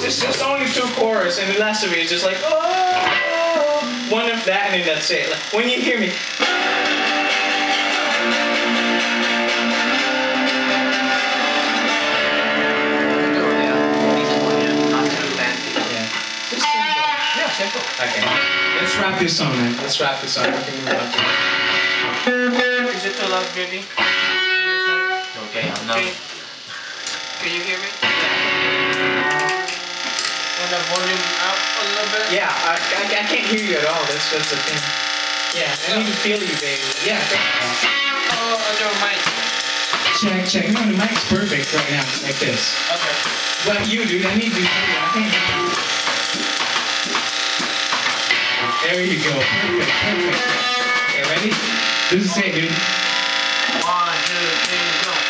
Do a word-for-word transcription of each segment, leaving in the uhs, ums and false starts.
just just only two chorus, and the last of it is just like oh, one of that, and then that's it. Like, when you hear me. Okay, let's wrap this song, man. Let's wrap this song. We can move on to it. Is it too loud, baby? Okay, I'm not. Okay. Can you hear me? Want the volume up a little bit? Yeah, I, I, I can't hear you at all. That's that's the thing. Yeah, I need to feel you, baby. Yeah. Oh, on your mic. Check, check. No, the mic's perfect right now, like this. Okay. But you, dude, I need to hear you. I can't hear you. There you go. Perfect, perfect. Okay, ready? This is it, dude. One, two, three, go.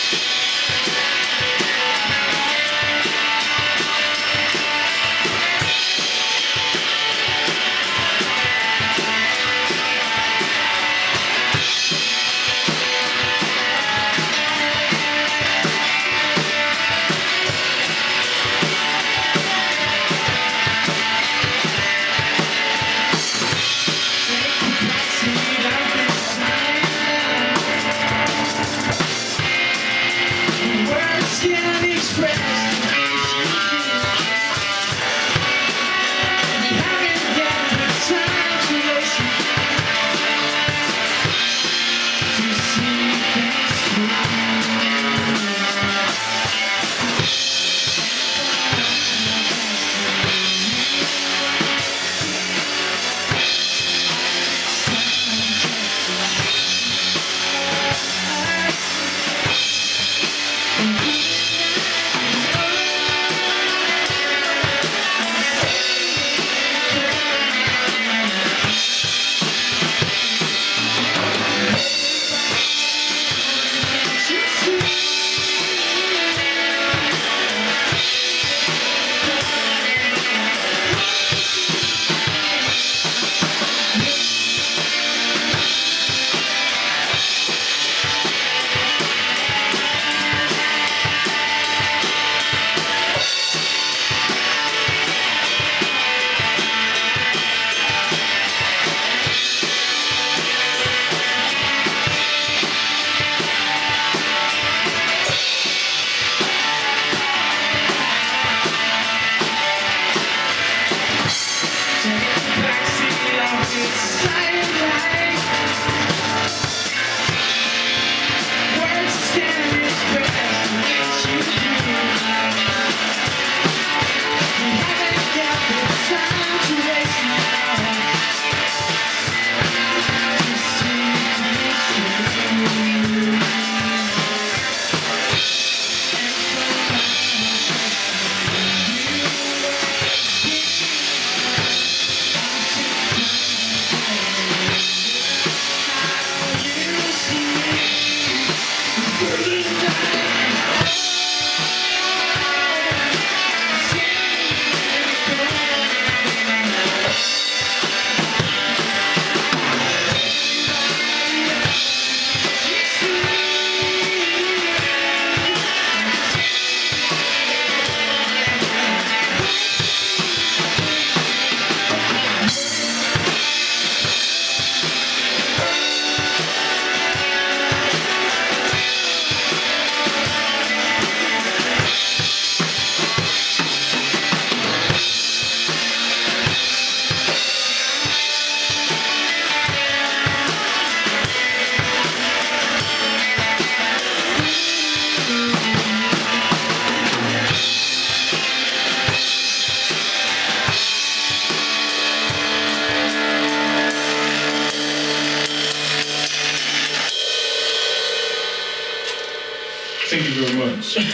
Thank you very much. I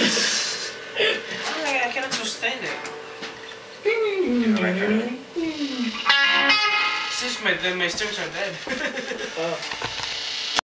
cannot sustain it. Since my, my strings are dead. Oh.